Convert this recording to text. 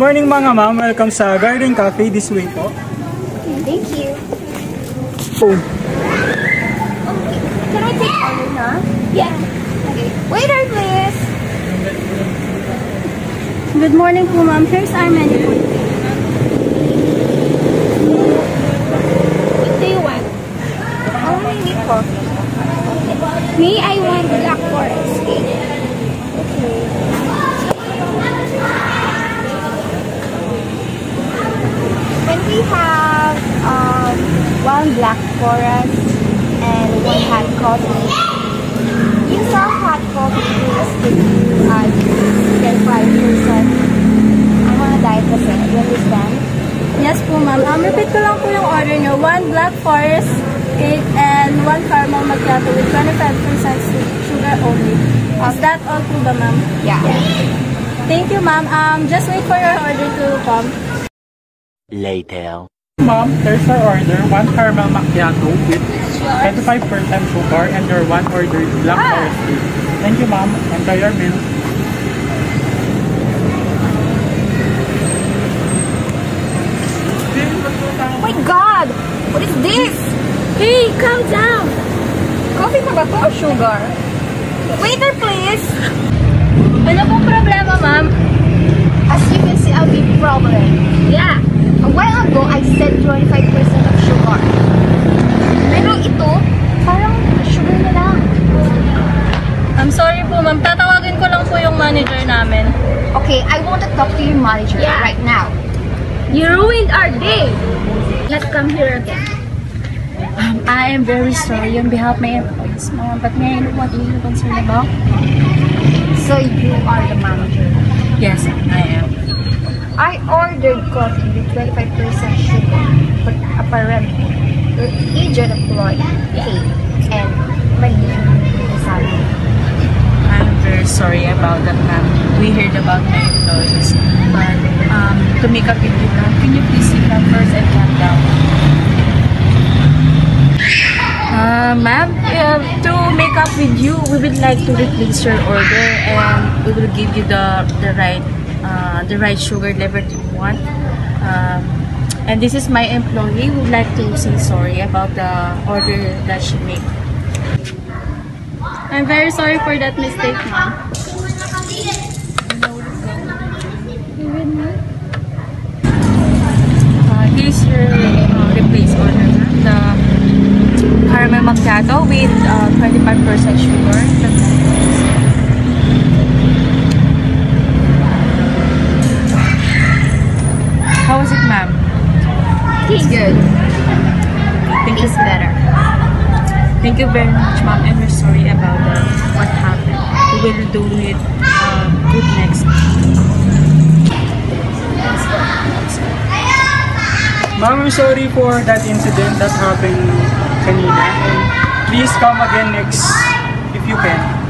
morning mga ma'am. Welcome sa Garden Cafe. This way po. Thank you. Oh. Okay. Can I take order na? Yeah. Okay. Waiter, please. Good morning po ma'am. Here's our menu for today. What do you want? I only need coffee. Me, I want black forest cake. Okay. Can we have one black forest and one hot coffee? Use our hot coffee please with 5%. I want to diet kasi. You understand? Yes po ma'am. Repeat ko lang po yung order nyo. One black forest cake and one caramel macchiato with 25% sugar only. Is that all po ba ma'am? Yeah. Thank you ma'am. Just wait for your order to come. Later. Ma'am, there's our order. One caramel macchiato with 25% sugar and your one ordered black forest cake. Thank you ma'am. Enjoy your meal. Oh my God! What is this? Hey, calm down. Coffee pa ba to or sugar? Waiter, please! Ano pong problema ma'am? As you can see, I'll be problem. Yeah. A while ago, I said 25% of sugar. Pero ito, parang sugar na lang. I'm sorry po ma'am. Tatawagin ko lang po yung manager namin. Okay, I want to talk to your manager right now. You ruined our day. Let's come here again. I am very sorry on behalf of my employees, ma'am. But may I know what you're concerned about? So you are the manager. Yes, I am. I ordered coffee with 25% sugar, but apparently, your agent employee paid and mali the salary. I'm very sorry about that, ma'am. We heard about my employees, but to make up with you, ma'am, can you please sit down first and calm down? Ma'am, to make up with you, we would like to replace your order and we will give you the right sugar level you want. And this is my employee. We would like to say sorry about the order that she made. I'm very sorry for that mistake, ma'am. Here's your replace order, ma'am. The caramel macchiato with 25% sugar. How was it, ma'am? It's good. Thank you. It's better. Thank you very much, ma'am. And we're sorry about what happened. We will do it good next time. Ma'am, I'm sorry for that incident that happened kanina. And please come again next if you can.